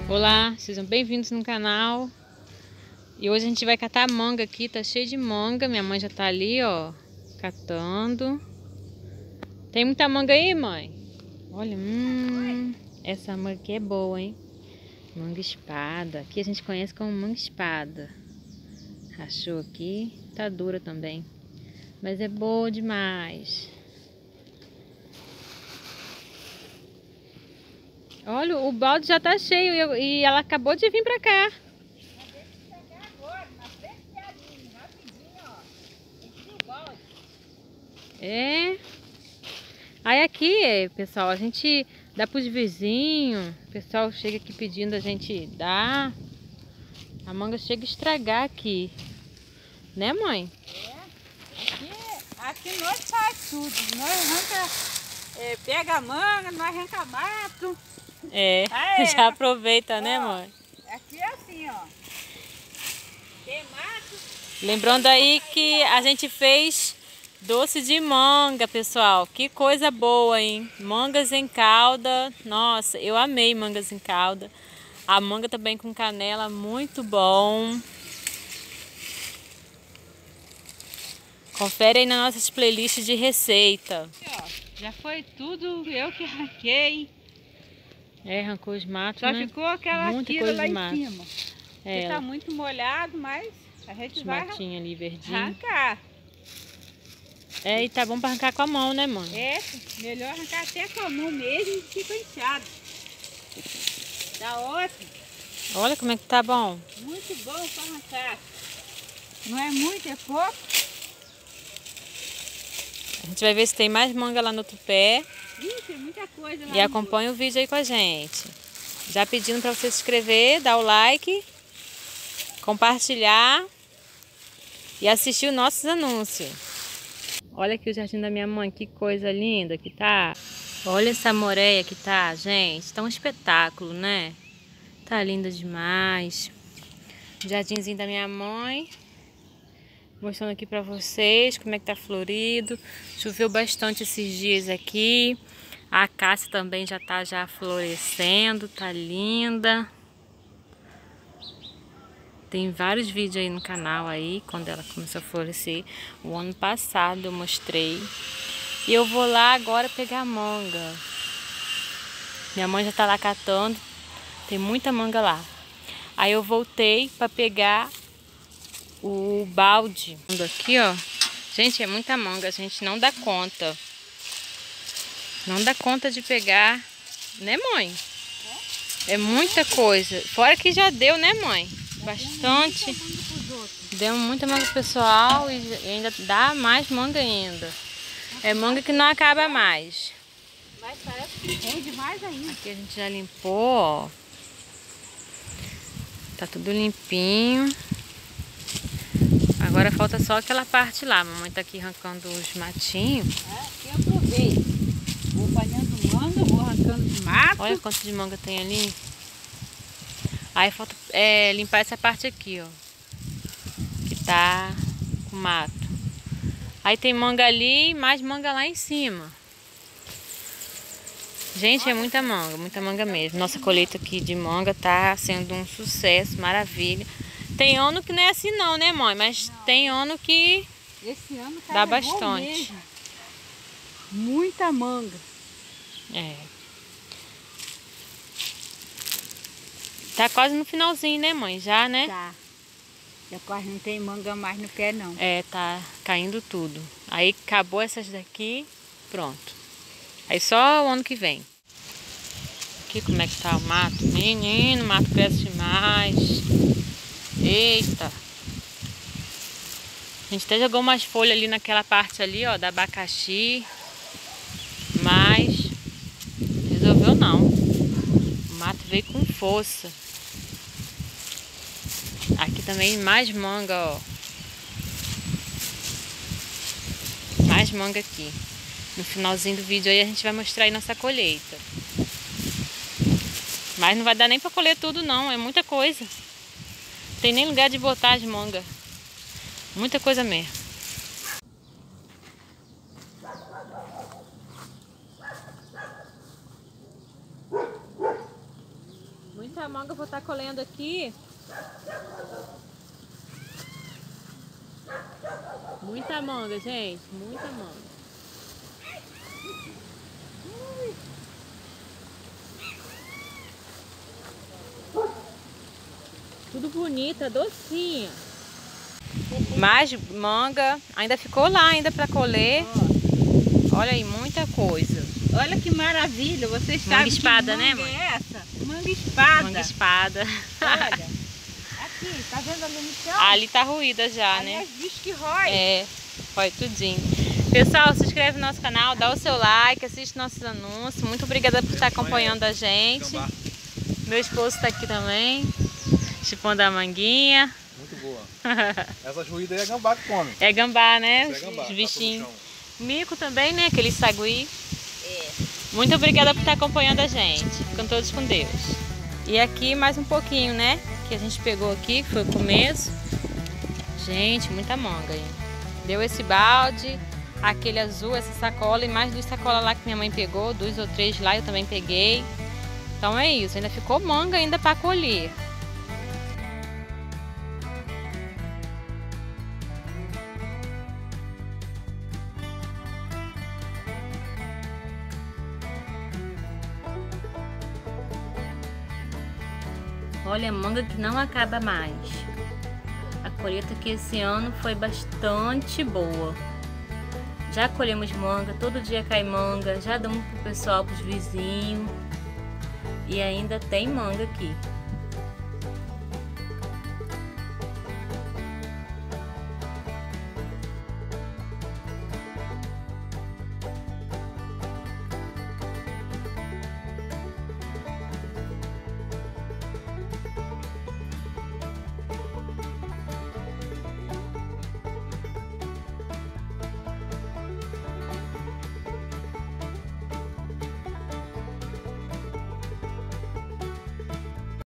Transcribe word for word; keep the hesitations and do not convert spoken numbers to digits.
Olá, sejam bem-vindos no canal. E hoje a gente vai catar manga aqui, tá cheio de manga. Minha mãe já tá ali, ó, catando. Tem muita manga aí, mãe? Olha, hum, essa manga aqui é boa, hein? Manga espada. Aqui a gente conhece como manga espada. Rachou aqui, tá dura também, mas é boa demais. Olha, o balde já tá cheio e ela acabou de vir pra cá. É. Aí aqui, pessoal, a gente dá pros vizinhos. O pessoal chega aqui pedindo, a gente dá. A manga chega a estragar aqui. Né, mãe? É. Aqui, aqui nós faz tudo. Nós arranca, é, pega a manga, nós arranca mato. É, Ah, é. já aproveita, ó, né, Ó, mãe? aqui é assim, ó. Tem mato. Lembrando aí que a gente fez doce de manga, pessoal. Que coisa boa, hein? Mangas em calda. Nossa, eu amei mangas em calda. A manga também com canela, muito bom. Confere aí nas nossas playlists de receita. Aqui, ó, já foi tudo eu que arranquei. É, arrancou os matos, Só né? ficou aquela Muita tira coisa lá de em mato. cima. É, Que tá muito molhado, mas a gente os vai matinhos ali verdinhos. arrancar. É, e tá bom pra arrancar com a mão, né, mãe? É, melhor arrancar até com a mão mesmo e fica inchado. Tá ótimo. Olha como é que tá bom. Muito bom para arrancar. Não é muito, é pouco. A gente vai ver se tem mais manga lá no outro pé. Ih, tem muita coisa lá. E acompanha o vídeo aí com a gente. Já pedindo para você se inscrever, dar o like, compartilhar e assistir os nossos anúncios. Olha aqui o jardim da minha mãe, que coisa linda que tá. Olha essa moreia que tá, gente. Tá um espetáculo, né? Tá linda demais. Jardinzinho da minha mãe. Mostrando aqui pra vocês como é que tá florido. Choveu bastante esses dias aqui. A acácia também já tá já florescendo, tá linda. Tem vários vídeos aí no canal aí, quando ela começou a florescer. O ano passado eu mostrei. E eu vou lá agora pegar manga. Minha mãe já tá lá catando. Tem muita manga lá. Aí eu voltei pra pegar o balde. Aqui, ó. Gente, é muita manga, a gente não dá conta. Não dá conta de pegar, né, mãe? É muita coisa. Fora que já deu, né, mãe? Bastante. Deu muita manga pro pessoal e ainda dá mais manga ainda. É manga que não acaba mais. Mas parece que rende mais ainda. Aqui a gente já limpou, ó. Tá tudo limpinho. Agora falta só aquela parte lá. A mamãe tá aqui arrancando os matinhos. É, eu aproveito. Vou apanhando manga, vou arrancando de mato. Olha quanto de manga tem ali. Aí falta é, limpar essa parte aqui, ó. Que tá com mato. Aí tem manga ali e mais manga lá em cima. Gente, é muita manga, muita manga mesmo. Nossa colheita aqui de manga tá sendo um sucesso, maravilha. Tem ano que não é assim não, né, mãe? Mas não. Tem ano que esse ano tá dá bastante. Muita manga. É. Tá quase no finalzinho, né, mãe? Já, né? Tá. Já quase não tem manga mais no pé, não. É, tá caindo tudo. Aí acabou essas daqui, pronto. Aí só o ano que vem. Aqui como é que tá o mato. Menino, o mato cresce demais. Eita. A gente até jogou umas folhas ali naquela parte ali, ó, da abacaxi. Mas resolveu não. O mato veio com força. Aqui também mais manga, ó. Mais manga aqui. No finalzinho do vídeo aí a gente vai mostrar aí nossa colheita. Mas não vai dar nem pra colher tudo não, é muita coisa. Não tem nem lugar de botar as mangas. Muita coisa mesmo. Muita muita manga, vou estar colhendo aqui. Muita manga, gente, muita manga. Tudo bonita, docinha. Mais manga, ainda ficou lá ainda para colher. Olha aí, muita coisa. Olha que maravilha, vocês sabem manga espada, que manga né, mãe? é essa? Manga espada. Manga espada. Olha, aqui, tá vendo ali no chão? Ali tá ruída já, ali né? as bichos que rói. É, rói tudinho. Pessoal, se inscreve no nosso canal, dá o seu like, assiste nossos anúncios. Muito obrigada por estar acompanhando a gente. Meu esposo tá aqui também, chupando a manguinha. Muito boa. Essa juída aí é gambá que come. É gambá, né? É gambá, Os bichinhos. tá Mico também, né? Aquele sagui. É. Muito obrigada por estar acompanhando a gente. Ficam todos com Deus. E aqui mais um pouquinho, né? Que a gente pegou aqui, que foi o começo. Gente, muita manga aí. Deu esse balde, aquele azul, essa sacola e mais duas sacolas lá que minha mãe pegou. Duas ou três lá eu também peguei. Então é isso. Ainda ficou manga ainda para colher. Olha, manga que não acaba mais. A colheita aqui esse ano foi bastante boa. Já colhemos manga, todo dia cai manga, já damos pro pessoal, pros vizinhos. E ainda tem manga aqui.